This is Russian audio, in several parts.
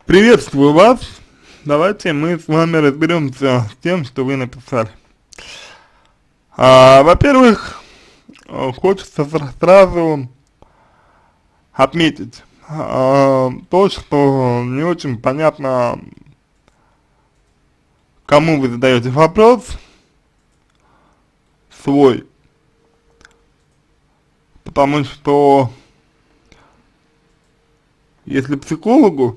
Приветствую вас. Давайте мы с вами разберемся с тем, что вы написали. Во-первых, хочется сразу отметить то, что не очень понятно, кому вы задаете вопрос свой, потому что если психологу,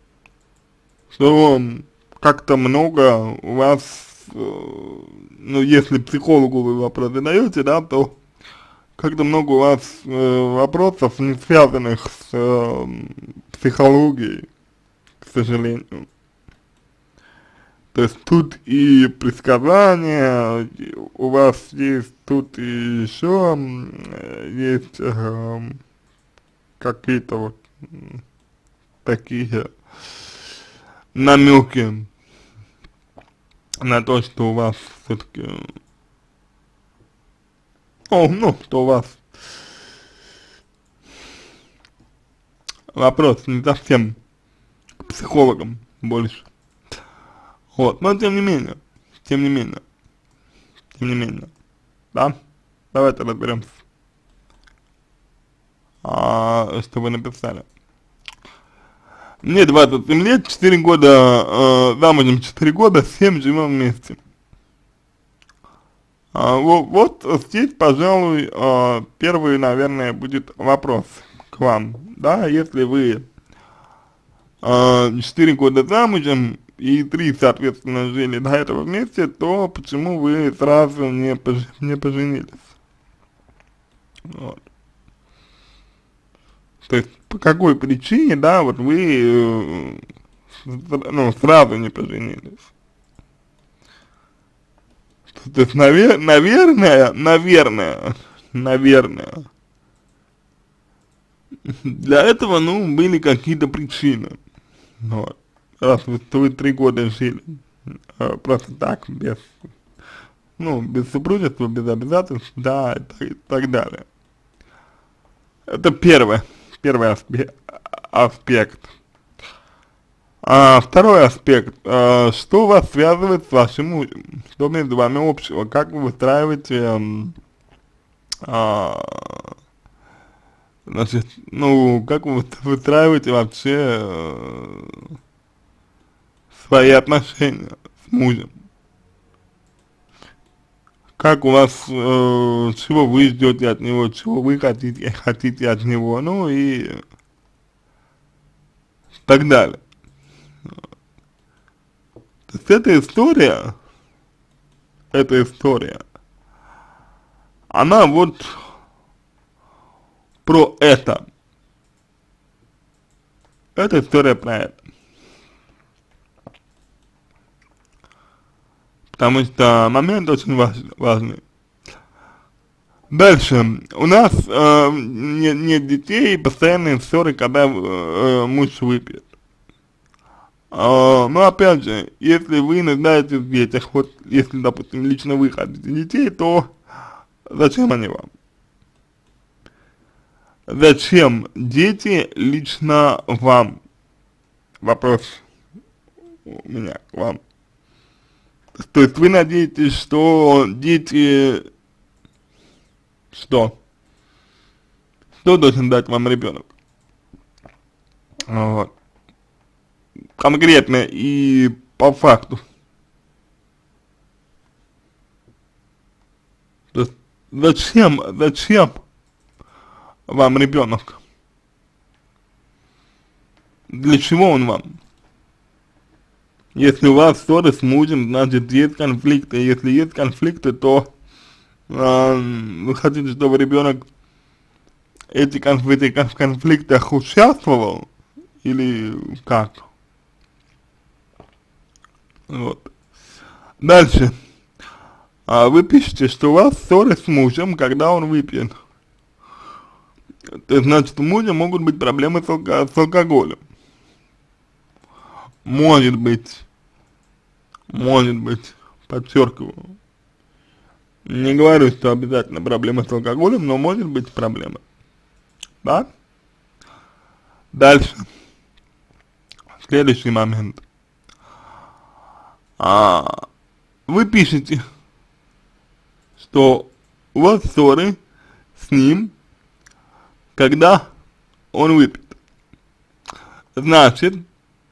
что как-то много у вас, ну, если психологу вы вопрос задаете, да, то как-то много у вас вопросов, не связанных с психологией, к сожалению. То есть тут и предсказания, и у вас есть, тут и еще есть какие-то вот такие намеки на то, что у вас все-таки, что у вас вопрос не совсем к психологам больше. Вот, но тем не менее, тем не менее, тем не менее, да, давайте разберемся, что вы написали. Мне 27 лет, 4 года замужем, 4 года, 7 живем вместе. Вот здесь, пожалуй, первый, наверное, будет вопрос к вам, да, если вы 4 года замужем и 3, соответственно, жили до этого вместе, то почему вы сразу не поженились? Вот. То есть, по какой причине, да, вот вы, сразу не поженились? То есть, наверное, для этого, ну, были какие-то причины, вот, раз вы 3 года жили, просто так, без супружества, без обязательств, да, и так далее. Это первый аспект. Второй аспект, что вас связывает с вашим мужем, что между вами общего, как вы выстраиваете, значит, ну, как вы выстраиваете вообще свои отношения с мужем, как у вас, чего вы ждете от него, чего вы хотите от него, ну и так далее. То есть эта история, она вот про это. Эта история про это. Потому что момент очень важный. Дальше. У нас нет детей, постоянные ссоры, когда муж выпьет. Но опять же, если вы нуждаетесь в детях, вот если, допустим, лично вы хотите детей, то зачем они вам? Зачем дети лично вам? Вопрос у меня к вам. То есть вы надеетесь, что дети, что? Что должен дать вам ребенок? Вот. Конкретно и по факту. То есть зачем вам ребенок? Для чего он вам? Если у вас ссоры с мужем, значит есть конфликты. Если есть конфликты, то вы хотите, чтобы ребенок в этих конфликтах участвовал? Или как? Вот. Дальше. Вы пишете, что у вас ссоры с мужем, когда он выпьет. То есть, значит, у мужа могут быть проблемы с алкоголем. Может быть, подчеркиваю. Не говорю, что обязательно проблемы с алкоголем, но может быть проблема. Да? Дальше. следующий момент. А, вы пишете, что у вас ссоры с ним, когда он выпьет. Значит,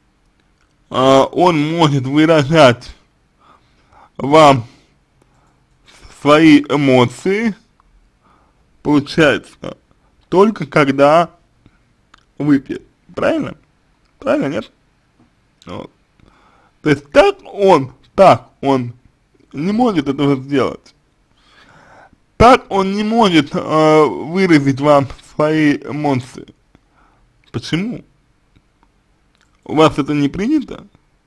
он может выражать вам свои эмоции, получается, только когда выпьет. Правильно? Правильно, нет? Вот. То есть так он не может этого сделать. Так он не может выразить вам свои эмоции. Почему? У вас это не принято?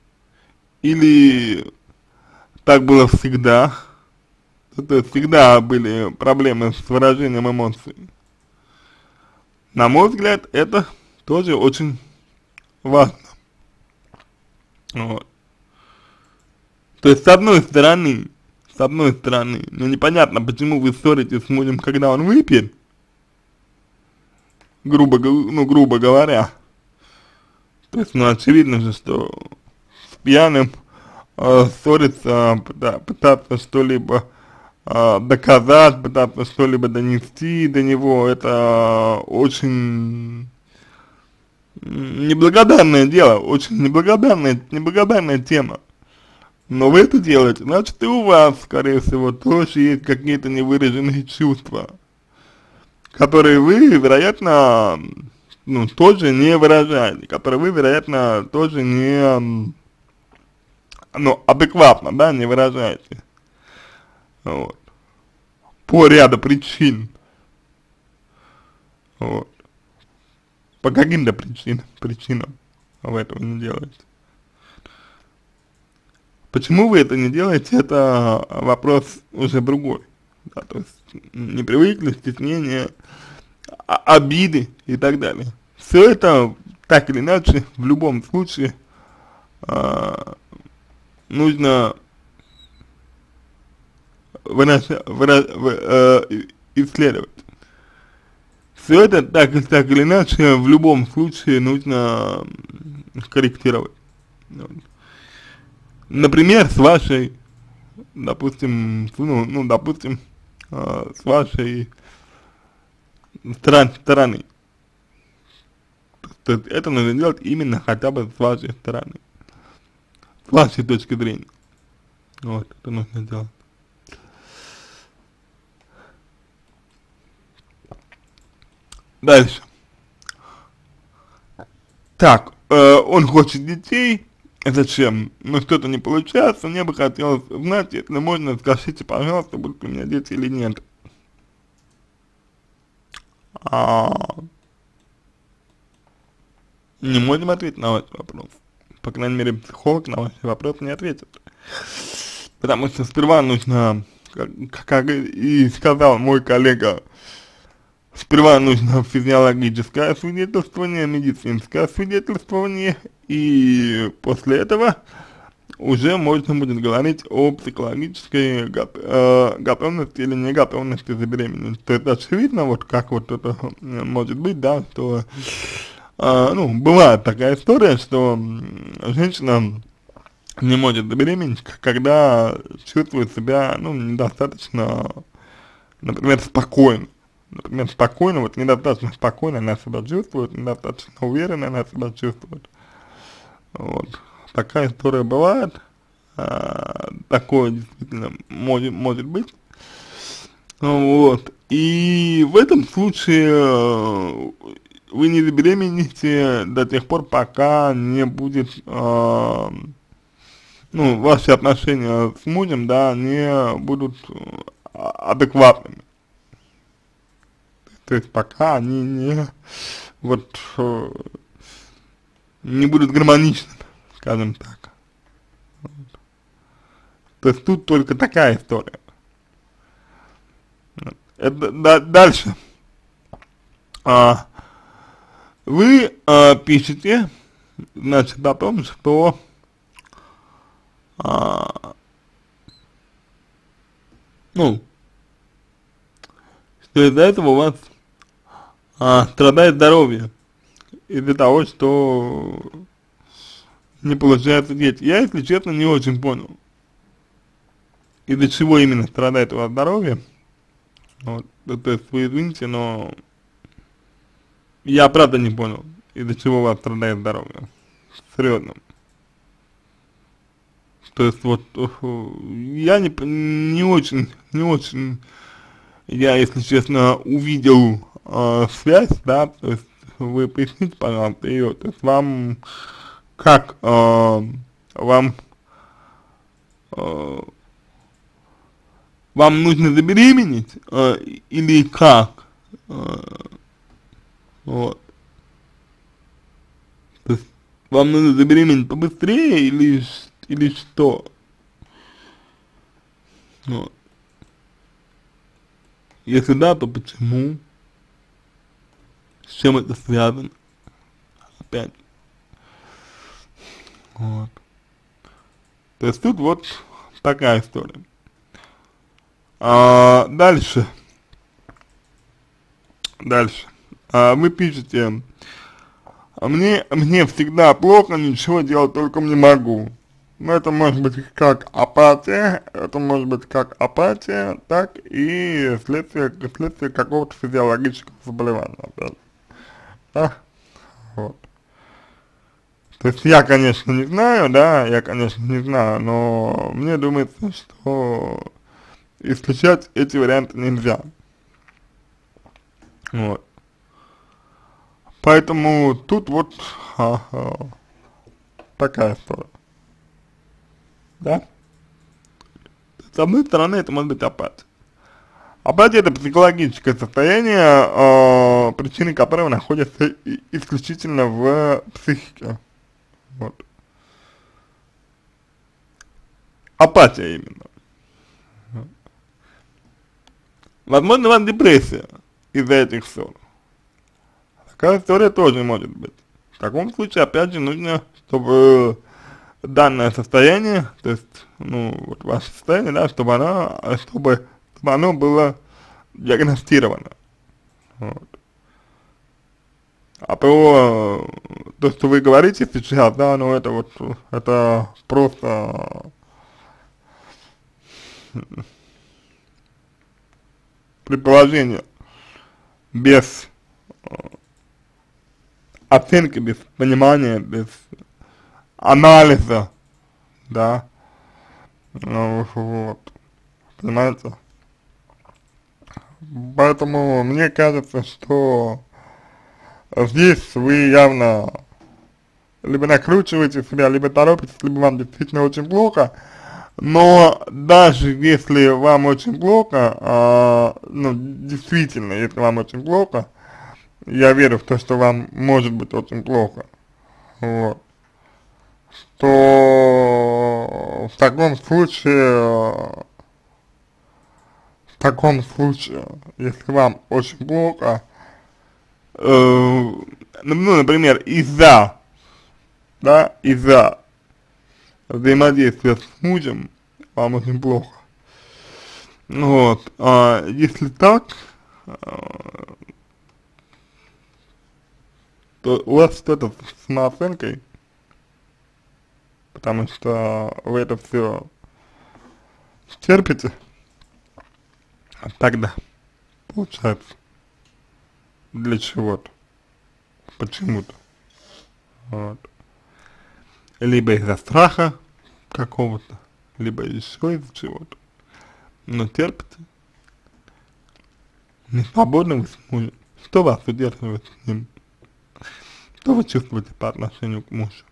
Или так было всегда? То есть всегда были проблемы с выражением эмоций? На мой взгляд, это тоже очень важно. Вот. То есть, с одной стороны, ну непонятно, почему вы ссоритесь с мужем, когда он выпьет, грубо говоря. То есть, ну очевидно же, что с пьяным ссориться, пытаться что-либо доказать, пытаться что-либо донести до него, это очень неблагодарное дело, очень неблагодарная тема. Но вы это делаете, значит и у вас, скорее всего, тоже есть какие-то невыраженные чувства, которые вы, вероятно, ну, тоже не выражаете, которые вы, вероятно, тоже не, ну, адекватно, да, не выражаете. Вот. По ряду причин. Вот. По каким-то причинам вы этого не делаете. Почему вы это не делаете, это вопрос уже другой. Да, то есть не привыкли, стеснение, обиды и так далее. Все это, так или иначе, в любом случае, нужно исследовать. Все это, так или иначе, в любом случае нужно корректировать. Вот. Например, с вашей, допустим, допустим, с вашей стороны. То есть это нужно делать именно хотя бы с вашей стороны, с вашей точки зрения. Вот, это нужно делать. Дальше. Так, он хочет детей. Зачем? Ну что-то не получается, мне бы хотелось знать, если можно, скажите, пожалуйста, будут у меня дети или нет. Не можем ответить на ваш вопрос. По крайней мере, психолог на ваш вопрос не ответит. Потому что сперва нужно, как и сказал мой коллега, сперва нужно физиологическое свидетельствование, медицинское свидетельствование, и после этого уже можно будет говорить о психологической готовности или неготовности забеременеть. То есть очевидно, вот как вот это может быть, да, что, ну, бывает такая история, что женщина не может забеременеть, когда чувствует себя, ну, недостаточно, например, спокойно. Например, спокойно, вот недостаточно спокойно она себя чувствует, недостаточно уверенно она себя чувствует. Вот. Такая история бывает, такое действительно может быть. Вот. И в этом случае вы не забеременеете до тех пор, пока не будет, ну, ваши отношения с мужем, да, не будут адекватными. То есть пока они не, вот, не будут гармоничными, скажем так. Вот. То есть тут только такая история. Вот. Это, дальше. Вы пишете, значит, о том, что ну, что из-за этого у вас страдает здоровье, из-за того, что не получается дети. Я, если честно, не очень понял, из-за чего именно страдает у вас здоровье. Вот, то есть вы извините, но я правда не понял, из-за чего у вас страдает здоровье. Серьезно. То есть вот я не очень, я, если честно, увидел связь, да, то есть вы поясните, пожалуйста, ее, то есть вам как, э, вам нужно забеременеть или как? Вот. То есть вам нужно забеременеть побыстрее или что? Вот. Если да, то почему? С чем это связано? Опять. Вот. То есть тут вот такая история. Дальше. Вы пишете, мне всегда плохо, ничего делать толком не могу. Но это может быть как апатия, так и следствие какого-то физиологического заболевания, опять. Да? Вот. То есть я, конечно, не знаю, но мне думается, что исключать эти варианты нельзя. Вот. Поэтому тут вот такая история. Да? С одной стороны, это может быть апатия. Апатия — это психологическое состояние, причины которого находятся исключительно в психике. Вот. Апатия именно. Возможно, у вас депрессия из-за этих ссор. Такая история тоже может быть. В таком случае, опять же, нужно, чтобы данное состояние, то есть, ну, вот ваше состояние, да, чтобы оно было диагностировано. Вот. А про то, что вы говорите сейчас, да, ну, это просто предположение, без оценки, без понимания, без анализа, да, ну, вот, понимаете? Поэтому мне кажется, что здесь вы явно либо накручиваете себя, либо торопитесь, либо вам действительно очень плохо. Но даже если вам очень плохо, ну, действительно, если вам очень плохо, я верю в то, что вам может быть очень плохо, вот, то в таком случае, если вам очень плохо, ну, например, из-за взаимодействия с мужем вам очень плохо. Вот, если так, то у вас что-то с самооценкой, потому что вы это все терпите, а тогда получается для чего-то, почему-то, вот. Либо из-за страха какого-то, либо еще из-за чего-то, но терпите, не свободны вы с мужем, что вас удерживает с ним, что вы чувствуете по отношению к мужу.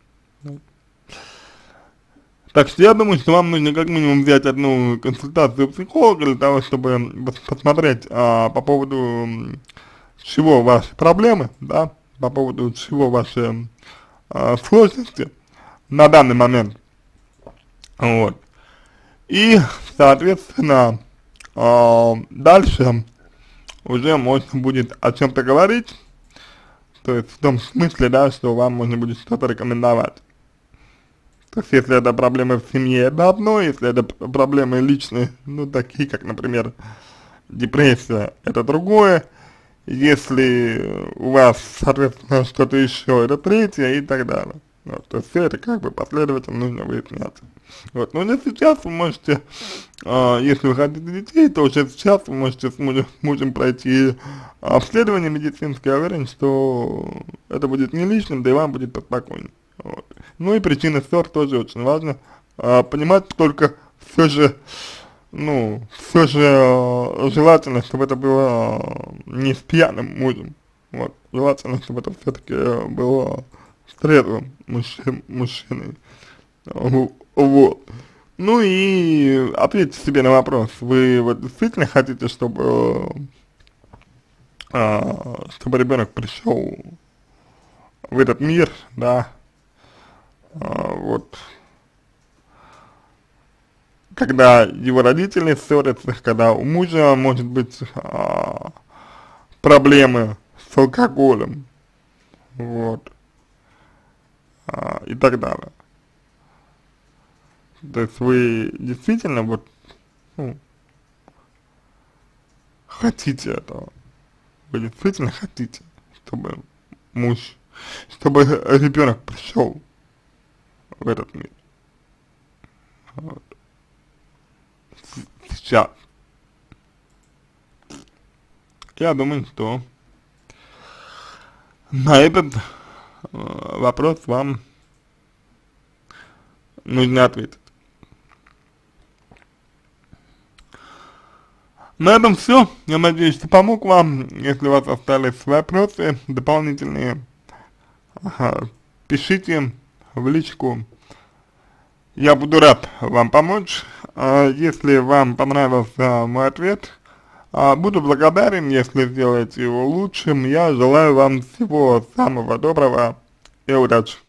Так что я думаю, что вам нужно как минимум взять одну консультацию психолога для того, чтобы посмотреть по поводу чего ваши проблемы, да, по поводу чего ваши сложности на данный момент. Вот. И, соответственно, дальше уже можно будет о чем-то говорить, то есть в том смысле, да, что вам можно будет что-то рекомендовать. То есть, если это проблемы в семье, это одно, если это проблемы личные, ну, такие, как, например, депрессия, это другое, если у вас, соответственно, что-то еще, это третье и так далее. Вот, то есть все это как бы последовательно нужно выясняться. Вот, но уже сейчас вы можете, если вы хотите детей, то уже сейчас вы можете с мужем пройти обследование медицинское. Я уверен, что это будет не лишним, да и вам будет поспокойнее. Вот. Ну и причины ссор тоже очень важно понимать, только все же, ну, все же желательно, чтобы это было не с пьяным мужем. Вот, желательно, чтобы это все-таки было с трезвым мужчиной. Вот. Ну и ответьте себе на вопрос, вы вот действительно хотите, чтобы ребенок пришел в этот мир, да, вот, когда его родители ссорятся, когда у мужа может быть проблемы с алкоголем, вот, и так далее. То есть вы действительно вот, ну, хотите этого, вы действительно хотите, чтобы муж, чтобы ребенок пришел в этот мир. Вот. Сейчас. Я думаю, что на этот вопрос вам нужно ответить. На этом все. Я надеюсь, что помог вам. Если у вас остались вопросы дополнительные, пишите в личку. Я буду рад вам помочь. Если вам понравился мой ответ, буду благодарен, если сделаете его лучшим. Я желаю вам всего самого доброго и удачи.